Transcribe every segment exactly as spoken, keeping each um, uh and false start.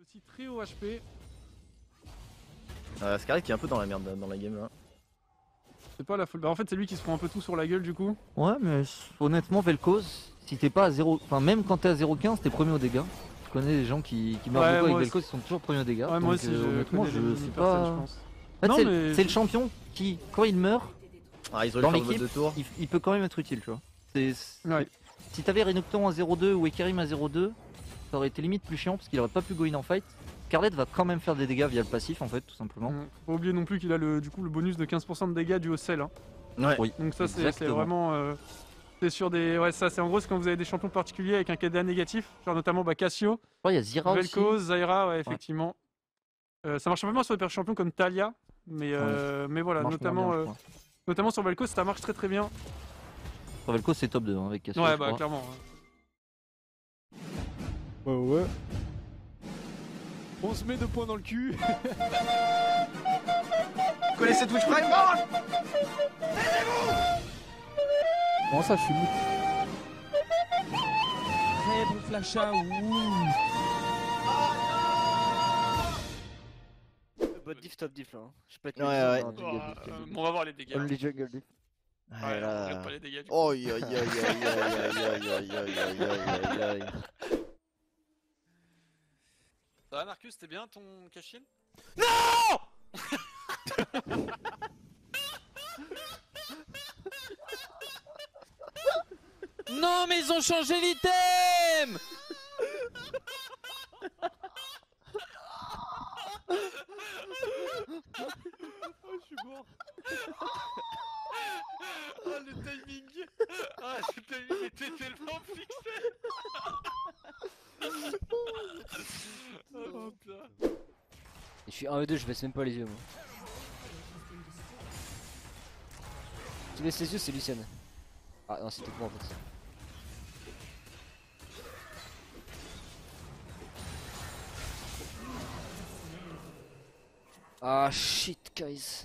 aussi très haut H P. Euh, Scarlet qui est un peu dans la merde dans la game là. C'est pas la folle. Bah en fait c'est lui qui se prend un peu tout sur la gueule du coup. Ouais, mais honnêtement, Vel'Koz, si t'es pas à zéro, enfin même quand t'es à zéro virgule quinze, t'es premier au dégâts. Je connais des gens qui, qui meurent Ouais, beaucoup avec moi Vel'Koz, ils sont toujours premiers au dégâts. Ouais, donc, moi aussi, euh, je honnêtement, connais je des sais personnes, pas. je pense. En fait, Non, c'est mais c'est je- le champion qui, quand il meurt, Ah ils ont dans eu le mode l'équipe, de tour. il, il peut quand même être utile, tu vois. C'est- Ouais. Si t'avais Renekton à zéro deux ou Ekarim à zéro deux, ça aurait été limite plus chiant parce qu'il aurait pas pu go in en fight. Scarlet va quand même faire des dégâts via le passif en fait, tout simplement. Mmh. Faut pas oublier non plus qu'il a le, du coup, le bonus de quinze pour cent de dégâts dû au sel. Hein. Ouais. Oui. Donc ça c'est c'est Exactement. vraiment... Euh, c'est sur des... Ouais ça c'est en gros c'est quand vous avez des champions particuliers avec un K D A négatif. Genre notamment bah, Cassio, Oh, il y a Zira aussi. Vel'Koz, Zyra, ouais effectivement. Euh, ça marche un peu moins sur des champions comme Talia. Mais, euh, mais voilà, Ça marche moins notamment, bien, je euh, crois. notamment sur Vel'Koz ça marche très très bien. Sur Vel'Koz c'est top deux hein, avec Cassio. Ouais je bah crois. clairement. Ouais. Ouais, ouais. On se met deux points dans le cul. Vous connaissez Twitch Prime? Bon, ça fume. Très bon flash out. Bot diff, top diff là. Hein. Je sais pas Ouais, ouais. Oh, Oh, euh, on va voir les dégâts. Only jungle diff. Ouais, Ouais, on là. regarde pas les dégâts du coup. Oh aïe aïe aïe aïe aïe aïe aïe aïe aïe aïe aïe aïe. Ça va Marcus, c'était bien ton cash-in? Non, mais ils ont changé l'item. Oh je suis mort. Ah le timing. Ah le timing était tellement fixé. Oh putain. Je suis un v deux, je baisse même pas les yeux moi. Tu baisses les yeux, c'est Luciane. Ah non, c'était quoi en fait? Ah shit guys.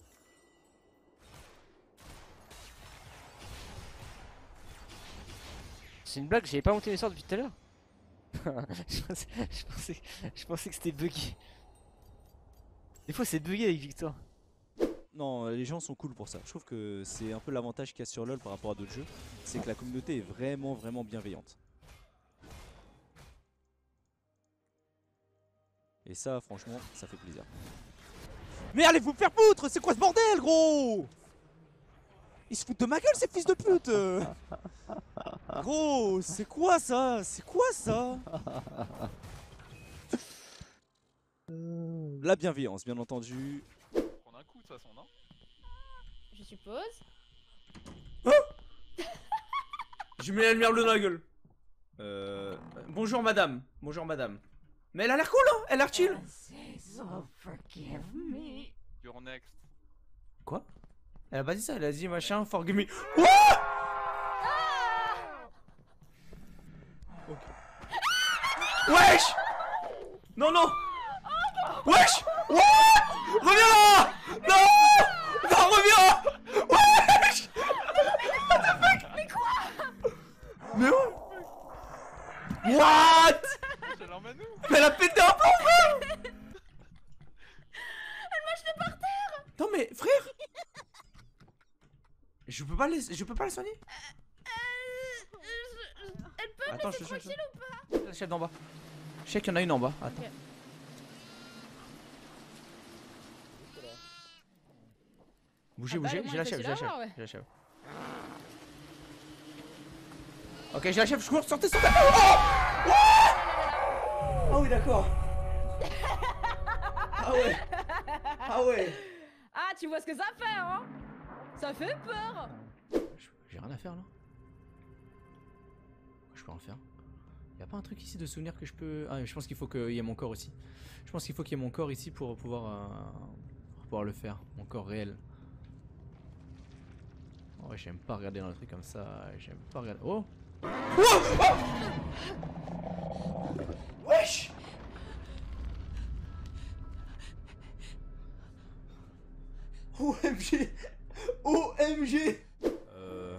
C'est une blague, j'avais pas monté mes sorts depuis tout à l'heure. je, pensais, je, pensais, je pensais que c'était bugué. Des fois c'est bugué avec Victor. Non, les gens sont cool pour ça. Je trouve que c'est un peu l'avantage qu'il y a sur LoL par rapport à d'autres jeux. C'est que la communauté est vraiment vraiment bienveillante. Et ça franchement ça fait plaisir. Mais allez vous faire foutre! C'est quoi ce bordel gros? Ils se foutent de ma gueule ces fils de pute! Gros, c'est quoi ça? C'est quoi ça? La bienveillance bien entendu. Prendre un coup de toute façon non? Je suppose. Je mets la lumière bleue dans la gueule. Euh... Bonjour madame. Bonjour madame. Mais elle a l'air cool hein. Elle a l'air chill. You're next. Quoi? Elle a pas dit ça, elle a dit machin, forgive me. Ok. Wesh! Non, non! Wesh! Ouais! Reviens là! Non! Non, reviens! Wesh! What the fuck? Mais quoi? Mais où? What? Je l'emmène où? Mais elle a pété un plomb, frère! Elle m'a jeté par terre! Non mais frère! Je peux pas les, je peux pas les soigner? Elle peut Attends, me je laisser suis tranquille ou pas? La chef d'en bas. Je sais qu'il y en a une en bas. Attends. Ok. Bougez, Ah bah, bougez, le moins j'ai la chef, facile j'ai la à chef. avoir, ouais. J'ai la chef. Ok, j'ai la chef, je cours, sortez, sortez. Oh, oh oui, d'accord. Ah ouais. Ah ouais. Ah, tu vois ce que ça fait, hein? Ça fait peur. J'ai rien à faire là. Je peux en faire. Y'a pas un truc ici de souvenir que je peux... Ah, je pense qu'il faut qu'il y ait mon corps aussi. Je pense qu'il faut qu'il y ait mon corps ici pour pouvoir, euh, pour pouvoir le faire. Mon corps réel. Oh, ouais, j'aime pas regarder dans le truc comme ça. J'aime pas regarder... Oh, oh, oh. Wesh. O M G. O M G. Euh...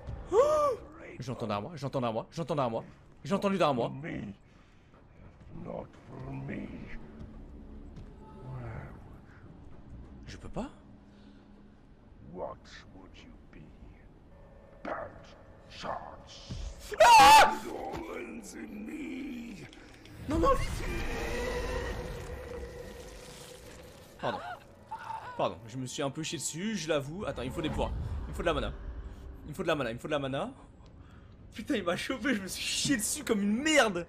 Oh, j'entends derrière moi, j'entends derrière moi, j'entends derrière moi. J'ai entendu derrière moi. Je peux pas? Ah non, non, Pardon. Pardon, je me suis un peu chié dessus, je l'avoue. Attends, il me faut des poids. Il me faut de la mana. Il me faut de la mana, il me faut de la mana. Putain, il m'a chopé, je me suis chié dessus comme une merde.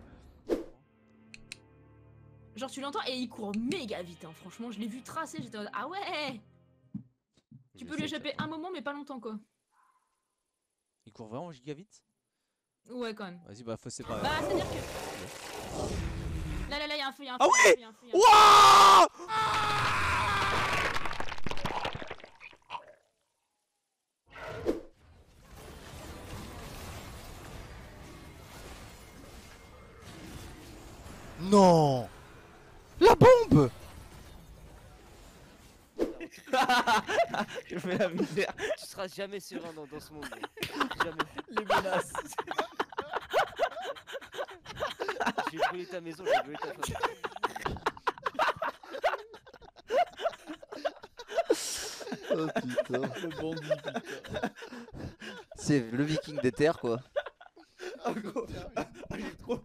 Genre tu l'entends et il court méga vite, hein. Franchement je l'ai vu tracer, j'étais en mode ah ouais. Tu peux l'échapper un moment mais pas longtemps quoi. Il court vraiment giga vite? Ouais quand même. Vas-y, bah faut c'est pas. Bah c'est à dire que... Là là là y'a un feu, y'a un feu. Ah ouais oui. Wouah. Non. La bombe. Je fais la misère. Tu seras jamais serein dans, dans ce monde. Jamais. Les menaces. Je vais brûler ta maison, je vais brûler ta femme. Oh putain. Le bandit, putain. C'est le viking des terres quoi. Ah gros. Ah, j'ai trop.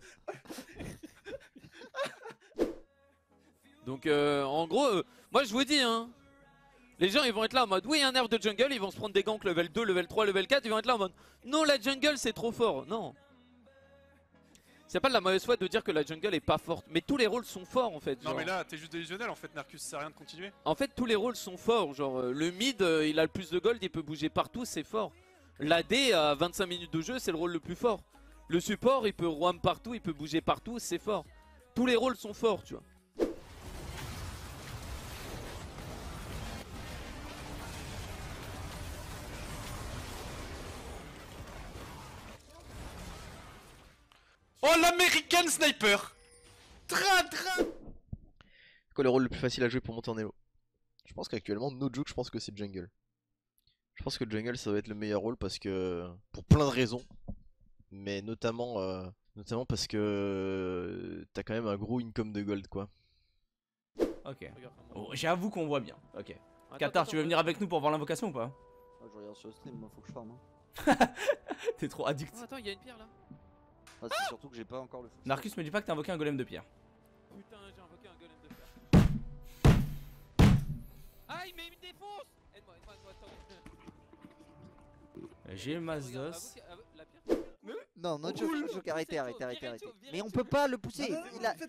Donc euh, en gros, euh, moi je vous dis hein, les gens ils vont être là en mode oui un nerf de jungle, ils vont se prendre des ganks level deux, level trois, level quatre, ils vont être là en mode non la jungle c'est trop fort, non. C'est pas de la mauvaise foi de dire que la jungle est pas forte, mais tous les rôles sont forts en fait. Non genre. mais là t'es juste délusionnel en fait Narcus, ça sert à rien de continuer. En fait tous les rôles sont forts, genre euh, le mid euh, il a le plus de gold, il peut bouger partout, c'est fort. L'A D à vingt-cinq minutes de jeu c'est le rôle le plus fort. Le support il peut roam partout, il peut bouger partout, c'est fort. Tous les rôles sont forts tu vois. Oh l'American Sniper. Tra tra. C'est quoi le rôle le plus facile à jouer pour monter en elo? Je pense qu'actuellement, no joke, je pense que c'est jungle. Je pense que jungle ça va être le meilleur rôle parce que... Pour plein de raisons. Mais notamment, euh, notamment parce que... T'as quand même un gros income de gold quoi. Ok. Oh, j'avoue qu'on voit bien. Ok. Qatar, tu veux venir avec nous pour voir l'invocation ou pas? Ah, je regarde sur le stream, moi faut que je farm. Hein. T'es trop addict. Oh, attends, il y a une pierre là. Ah, c'est surtout que j'ai pas encore le feu. Narcus, me dis pas que t'as invoqué un golem de pierre. Putain, j'ai invoqué un golem de fer. Aïe, mais il me défonce. Aide-moi, aide-moi, aide-moi, attends. J'ai Mazos. La pierre. Non, non, joke, joke, arrêtez, arrêtez, arrêtez, arrêtez. Mais on peut pas le pousser. Il a...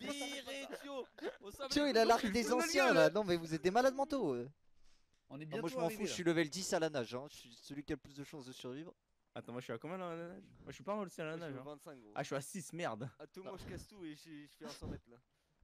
Tio, il a l'arc des anciens là. Non, mais vous êtes des malades mentaux. euh. On est Non, bientôt moi je m'en fous, arrivé, je suis level dix à la nage. Hein. Je suis celui qui a le plus de chances de survivre. Attends, moi je suis à combien là à la nage? Moi je suis pas mal aussi à la Moi, je nage. suis au Hein. vingt-cinq, gros. Ah, je suis à six, merde. À tout moment, je casse tout et je je fais un cent mètres là.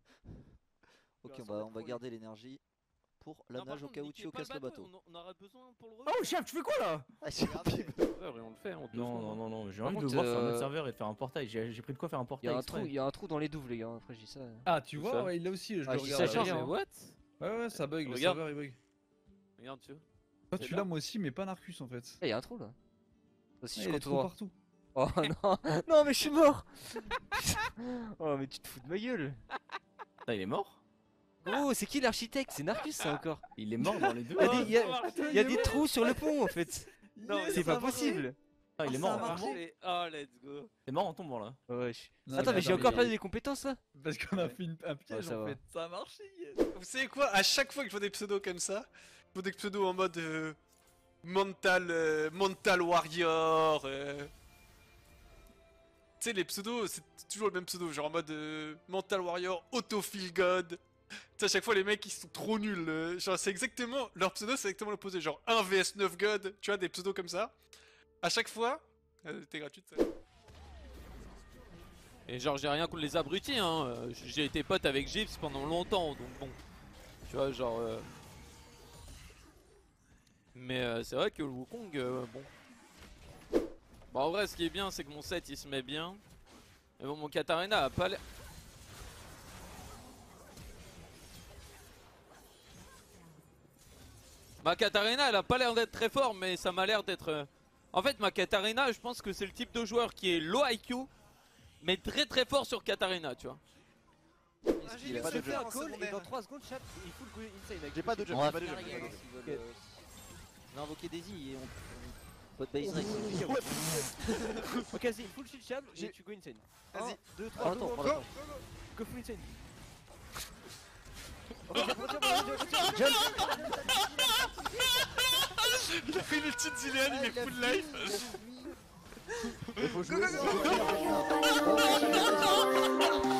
Ok, Je on vais va, en on va mettre garder l'énergie pour la Non, par nage au contre, cas où niquez Tio pas casse le bateau, bateau. On on aura besoin pour le re. Oh chef, tu fais quoi là? Ah, j'ai Regardez. Ouais, on le fait. On te Non, non, non, non, j'ai Par envie de contre, voir faire euh, notre serveur et de faire un portail. J'ai j'ai pris de quoi faire un Il y portail a un exprès. trou, il y a un trou dans les douves les gars. Après je dis ça. Ah, tu Où vois, ça ouais, il l'a aussi, je Ah, le je dis regarde. ça, charge, là. hein. What? Ouais, ouais, ça bug, le Regarde. serveur il bug. Regarde, tu vois. Toi, C'est tu là. l'as moi aussi, mais pas Narcus en fait. Ah, il y a un trou là. Si Ah, je il y a compte des trous droit. partout. Oh non, non mais je suis mort. Oh mais tu te fous de ma gueule. Putain, il est mort? Gros, c'est qui l'architecte? C'est Narcus ça encore. Il est mort dans les deux. Il y a des, il y a- il y a des trous sur le pont en fait. Non, mais C'est pas possible. Ah, il est ça mort a en marché. tombant. Oh, let's go. C'est mort en tombant là. Ouais, je- Non, Attends, mais j'ai encore mais- perdu des compétences là. Parce qu'on a fait une- un piège ça en va. fait. Ça a marché. Vous savez quoi? À chaque fois que je vois des pseudos comme ça, je vois des pseudos en mode euh, mental, euh, mental warrior. euh. Tu sais, les pseudos, c'est toujours le même pseudo, genre en mode euh, mental warrior, autofill god. Tu sais, à chaque fois, les mecs ils sont trop nuls. euh, genre, c'est exactement leur pseudo, c'est exactement l'opposé. Genre un vs neuf god, tu vois, des pseudos comme ça. À chaque fois, euh, t'es gratuite ça. Et genre, j'ai rien contre les abrutis, hein. euh, J'ai été pote avec Gibbs pendant longtemps, donc bon. Tu vois, genre. euh, Mais euh, c'est vrai que le Wukong, euh, bon. Bon, en vrai, ce qui est bien, c'est que mon set il se met bien. Mais bon, mon Katarina a pas l'air. Ma Katarina, elle a pas l'air d'être très fort, mais ça m'a l'air d'être. euh, En fait, ma Katarina, je pense que c'est le type de joueur qui est low I Q, mais très très fort sur Katarina, tu vois. un Il gilet, a pas fait de jump. un call et dans trois secondes, chat, il faut le go insane avec J'ai pas de jump, On va j'ai pas de faire jump. j'ai régaler pas de s'ils jump. veulent, euh, On a invoqué Daisy et on. Pas de baseline. Ok, vas-y, full shield chab et tu go insane. Vas-y. un, deux, trois, Attends, go, prends go, le temps. go full insane. Retiens, retiens, retiens, retiens, Il a fait une ulti de Zilean, il est full life. Il faut jouer.